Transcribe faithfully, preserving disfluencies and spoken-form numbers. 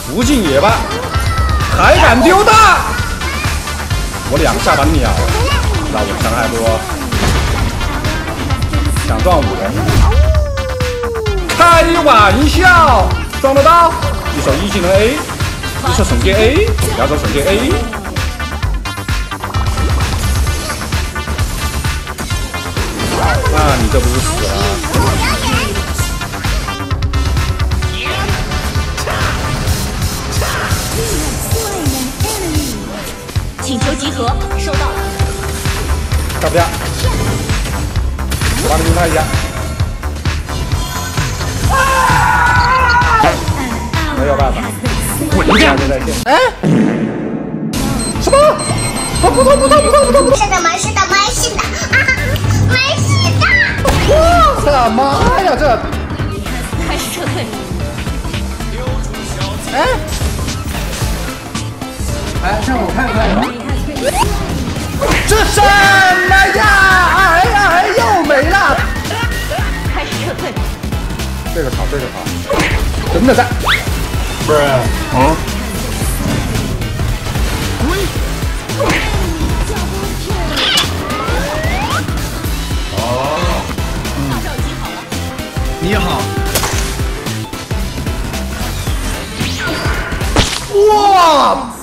无尽野吧，还敢丢大！我两下把秒了，那我伤害多，想撞五人，开玩笑，撞得到！一手一技能 A， 一手惩戒 A， 两手惩戒 A。啊，你这不是死了？ 请求集合，收到了。 要不要？我帮你用他一下。没有办法，滚出去！在线。哎？什么？啊！不痛不痛不痛不痛不痛！ 是的，没事的，没事的啊，没事的。 我的妈呀，这！ 开始撤退。 哎？ 哎，让我看看，这什么呀？哎哎，又没了。 开始撤退。 这个好，这个好，真的在。不是，嗯。哦。大招已经好了。你好。哇！